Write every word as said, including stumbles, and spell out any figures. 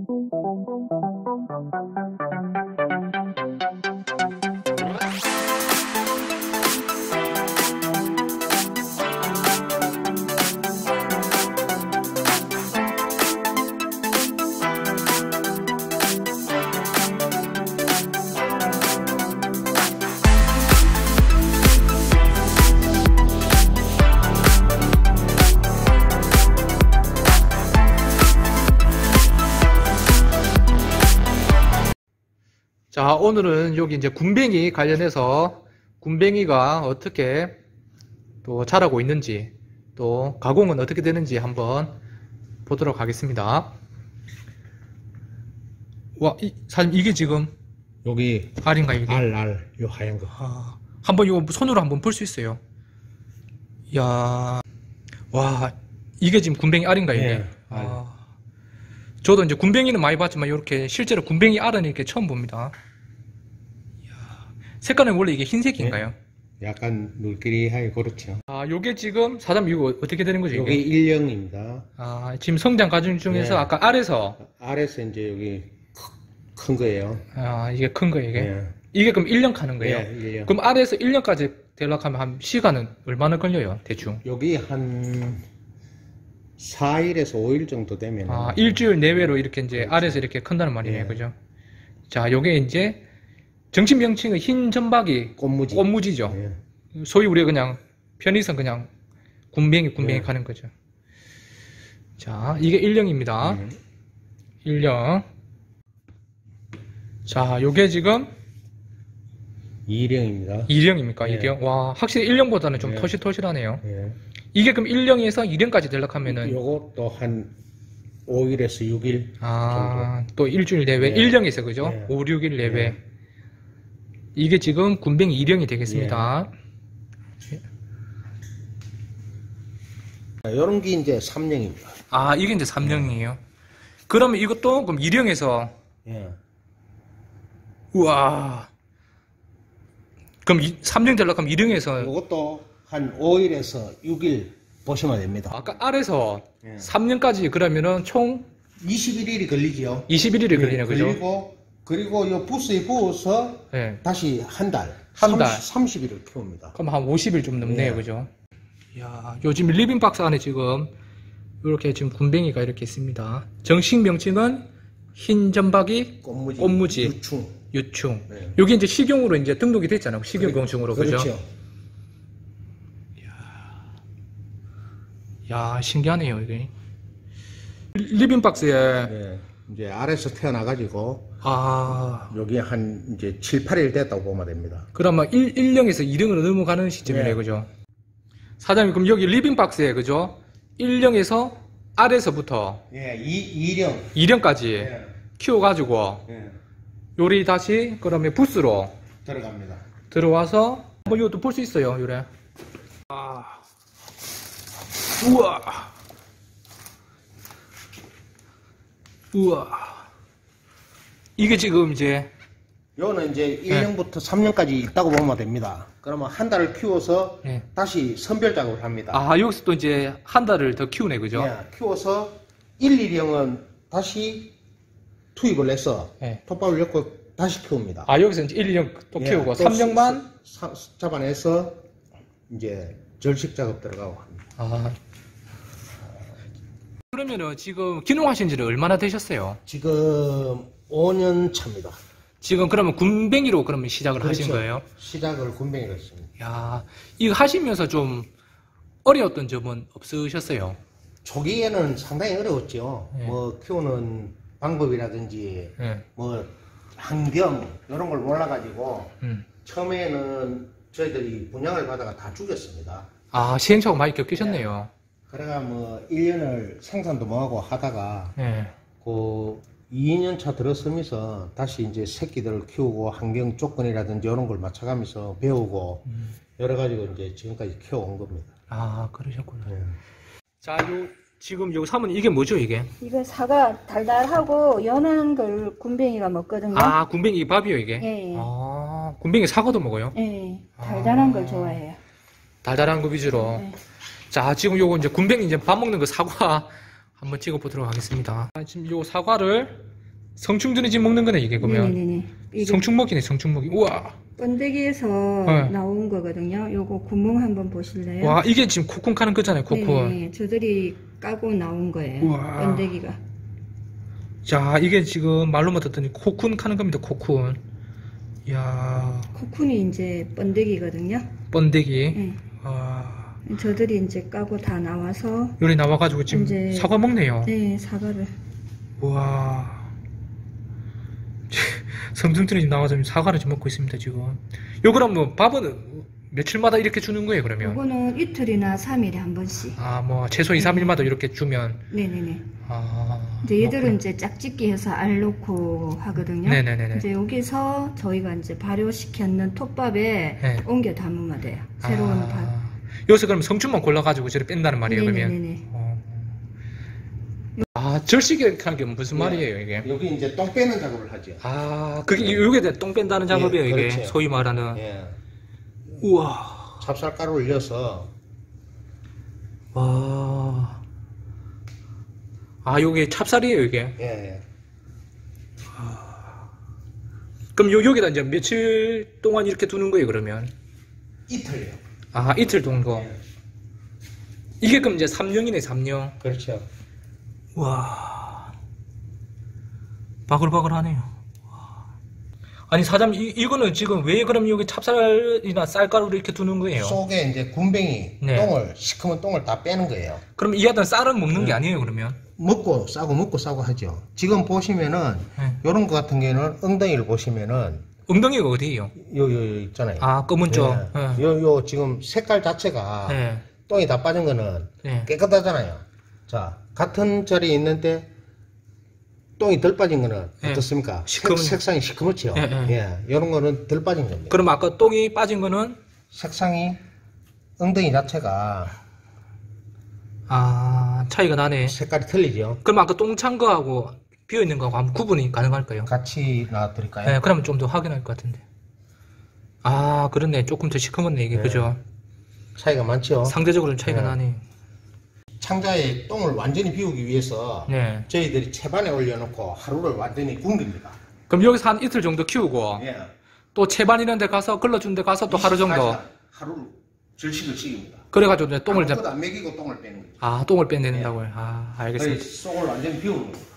자, 오늘은 여기 이제 군뱅이 관련해서 군뱅이가 어떻게 또 자라고 있는지 또 가공은 어떻게 되는지 한번 보도록 하겠습니다. 와, 이, 사장님 이게 지금 여기 알인가 이게? 알, 알, 요 하얀 거. 아, 한번 이거 손으로 한번 볼 수 있어요. 이야, 와, 이게 지금 군뱅이 알인가 이게? 네, 아, 저도 이제 군뱅이는 많이 봤지만 이렇게 실제로 군뱅이 알은 이렇게 처음 봅니다. 이야, 색깔은 원래 이게 흰색인가요? 네, 약간 물기리하게 그렇죠. 아, 요게 지금 사장님 이거 어떻게 되는 거죠? 여기 이게? 일령입니다. 아, 지금 성장 과정 중에서 네. 아까 알에서 알에서 이제 여기 큰 거예요. 아, 이게 큰 거예요, 이게? 네. 이게 그럼 일 년 가는 거예요? 네, 일 년. 그럼 알에서 일 년까지 되려고 하면 한 시간은 얼마나 걸려요, 대충? 여기 한 사 일에서 오 일 정도 되면. 아, 일주일 내외로 이렇게 이제 그렇죠. 알에서 이렇게 큰다는 말이네요, 네. 그죠? 자, 요게 이제 정식 명칭은 흰 점박이 꽃무지. 꽃무지죠. 네. 소위 우리가 그냥 편의상 그냥 군뱅이 군뱅이 네. 가는 거죠. 자, 이게 일령입니다. 음. 일령. 자, 요게 지금 이령입니다. 이령입니까? 네. 이령. 와, 확실히 일령보다는 좀 네. 토실토실하네요. 네. 이게 그럼 일령에서 이령까지 되려고 하면은 요것도 한 오 일에서 육 일 아, 또 일주일 내외. 네. 일령에서 그죠? 네. 오, 육 일 내외. 네. 이게 지금 군뱅이 이령이 되겠습니다. 요런 게 이제 삼령입니다. 아, 이게 이제 삼령이에요. 그러면 이것도 그럼 이령에서 예. 우와. 그럼 이, 삼령 되려고 하면 이령에서 요것도 한 오 일에서 육 일 보시면 됩니다. 아까 알에서 예. 삼 년까지 그러면은 총 이십일 일이 걸리죠. 이십일 일이 걸리네, 그죠? 그리고 그리고 요 부스에 부어서 네. 다시 한 달, 한 달. 삼십 일을 키웁니다. 그럼 한 오십 일 좀 넘네요, 예. 그죠? 이야, 요즘 리빙 박스 안에 지금 이렇게 지금 군뱅이가 이렇게 있습니다. 정식 명칭은 흰 점박이 꽃무지, 꽃무지. 유충. 유충. 네. 여기 이제 식용으로 이제 등록이 됐잖아요. 식용곤충으로, 그죠? 그렇죠. 야, 신기하네요, 이게. 리빙 박스에 네. 이제 알에서 태어나가지고 아, 여기 한 이제 칠, 팔 일 됐다고 보면 됩니다. 그러면 일, 일령에서 이령으로 넘어가는 시점이네요, 네. 그죠? 사장님, 그럼 여기 리빙 박스에, 그죠? 일령에서 알에서부터 예, 이, 이령. 이령까지 예. 키워가지고 예. 요리 다시 그러면 부스로 들어갑니다. 들어와서 한번 이것도 볼 수 있어요, 요래. 아, 우와, 우와. 이게 지금 이제 요거는 이제 일 년부터 삼 년까지 있다고 보면 됩니다. 그러면 한 달을 키워서 네. 다시 선별 작업을 합니다. 아, 여기서 또 이제 한 달을 더 키우네, 그죠? 예, 키워서 일, 이령은 다시 투입을 해서 네. 톱밥을 엮고 다시 키웁니다. 아, 여기서 이제 일 년 또 예, 키우고 또 삼 년만 사- 사- 잡아내서 이제 절식 작업 들어가고 합니다. 아. 그러면은 지금 기농하신 지는 얼마나 되셨어요? 지금 오 년 차입니다. 지금 그러면 군뱅이로 그러면 시작을 그렇죠. 하신 거예요? 시작을 군뱅이로 했습니다. 야, 이거 하시면서 좀 어려웠던 점은 없으셨어요? 초기에는 상당히 어려웠죠. 네. 뭐 키우는 방법이라든지 네. 뭐 환경 이런 걸 몰라가지고 음. 처음에는 저희들이 분양을 받아가 다 죽였습니다. 아, 시행착오 많이 겪으셨네요. 그래가 뭐 일 년을 생산도 뭐하고 하다가 네. 그 이 년 차 들어서면서 다시 이제 새끼들을 키우고 환경 조건이라든지 이런 걸 맞춰가면서 배우고 음. 여러 가지로 이제 지금까지 키워온 겁니다. 아, 그러셨구나. 네. 자, 요 지금 요 사모님 이게 뭐죠, 이게? 이거 사과 달달하고 연한 걸 군뱅이가 먹거든요. 아, 군뱅이 밥이요, 이게? 예, 예. 아, 군뱅이 사과도 먹어요? 예, 달달한 아. 걸 좋아해요. 달달한 거 위주로. 네. 자, 지금 요거 이제 군뱅이 이제 밥 먹는 거 사과 한번 찍어 보도록 하겠습니다. 아, 지금 요 사과를 성충들이 지금 먹는 거네, 이게, 그러면. 네네네. 이게 성충먹이네, 성충먹이. 우와. 번데기에서 네. 나온 거거든요. 요거 구멍 한번 보실래요? 와, 이게 지금 코쿤 카는 거잖아요, 코쿤. 네, 저들이 까고 나온 거예요. 우와. 번데기가. 자, 이게 지금 말로만 듣더니 코쿤 카는 겁니다, 코쿤. 이야, 코쿤이 이제 번데기거든요. 번데기. 네. 아, 저들이 이제 까고 다 나와서 요리 나와가지고 지금 이제- 사과 먹네요. 네, 사과를. 우와. 성충들이 지금 나와서 지금 사과를 지금 먹고 있습니다, 지금. 요, 그럼 뭐, 밥은 며칠마다 이렇게 주는 거예요, 그러면? 요거는 이틀이나 삼 일에 한 번씩. 아, 뭐, 최소 이, 삼 일마다 이렇게 주면. 네네네. 아. 이제 얘들은 그렇구나. 이제 짝짓기 해서 알 놓고 하거든요. 네네네네. 이제 여기서 저희가 이제 발효시켰는 톱밥에 네. 옮겨 담으면 돼요. 새로운 아, 밥. 여기서 그럼 성충만 골라가지고 저를 뺀다는 말이에요, 그러면? 네네네네. 어. 아, 절식이라는 게 무슨 말이에요, 이게? 여기 이제 똥 빼는 작업을 하죠. 아, 그게, 요게 대해 똥 뺀다는 작업이에요, 예, 이게. 그렇죠. 소위 말하는. 예. 우와. 찹쌀가루를 넣어서 와. 아, 요게 찹쌀이에요, 이게. 예, 예. 그럼 요, 여기다 이제 며칠 동안 이렇게 두는 거예요, 그러면? 이틀요. 아, 이틀 정도. 예. 이게 그럼 이제 삼령이네, 삼령. 그렇죠. 와. 바글바글하네요. 와. 아니, 사장님, 이, 이거는 지금 왜 그럼 여기 찹쌀이나 쌀가루를 이렇게 두는 거예요? 속에 이제 군뱅이 네. 똥을 시커먼 똥을 다 빼는 거예요. 그럼 이 아들은 쌀은 먹는 게 아니에요, 그러면? 먹고 싸고 먹고 싸고 하죠. 지금 보시면은 네. 요런 거 같은 경우는 엉덩이를 보시면은 엉덩이가 어디예요? 요, 요, 요 있잖아요. 아, 검은 쪽. 예. 예. 요, 요 지금 색깔 자체가 네. 똥이 다 빠진 거는 네. 깨끗하잖아요. 자, 같은 자리에 있는데 똥이 덜 빠진 거는 예. 어떻습니까? 시커먼- 색, 색상이 시커멓죠. 예, 예. 예, 요런 거는 덜 빠진 겁니다. 그럼 아까 똥이 빠진 거는? 색상이 엉덩이 자체가 아, 차이가 나네. 색깔이 틀리죠. 그럼 아까 똥 찬 거하고 비어있는 거하고 한번 구분이 가능할까요? 같이 놔드릴까요? 네, 그러면 좀 더 확인할 것 같은데. 아, 그렇네. 조금 더 시커멓네, 이게. 네. 그죠? 차이가 많죠. 상대적으로 차이가 네. 나네. 창자에 똥을 완전히 비우기 위해서 네. 저희들이 채반에 올려놓고 하루를 완전히 굽립니다. 그럼 여기서 한 이틀 정도 키우고, 예. 또 채반 이런 데 가서, 걸러준 데 가서 또 하루 정도. 이십사 시간 하루를 절식을 시킵니다. 그래가지고 이제 똥을, 이제- 아무것도 안 먹이고 똥을 빼는 거죠. 아, 똥을 빼내는다고요. 아, 그래서 알겠습니다. 속을 완전히 비우는 거죠.